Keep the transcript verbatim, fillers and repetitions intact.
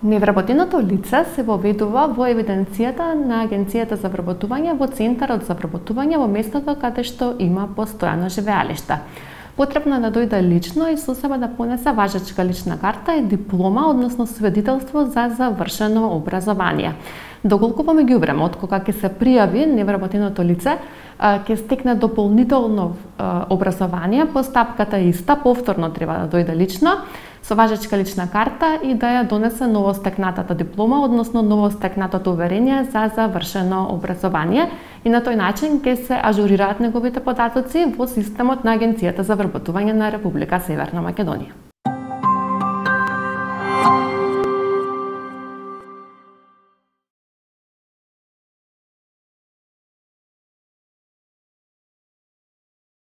Невработеното лице се воведува во евиденцијата на Агенцијата за вработување во Центарот за вработување во местото каде што има постојано живеалиште. Потребно е да дојде лично и со себе да понесе важечка лична карта и диплома, односно свидетелство за завршено образование. Доколку во меѓувреме, од кога ќе се пријави невработеното лице, ќе стекне дополнително образование, постапката е иста, повторно треба да дојде лично, со важечка лична карта и да ја донесе новостекнатата диплома, односно новостекнатото уверение за завршено образование, и на тој начин ќе се ажурираат неговите податоци во системот на Агенцијата за вработување на Република Северна Македонија.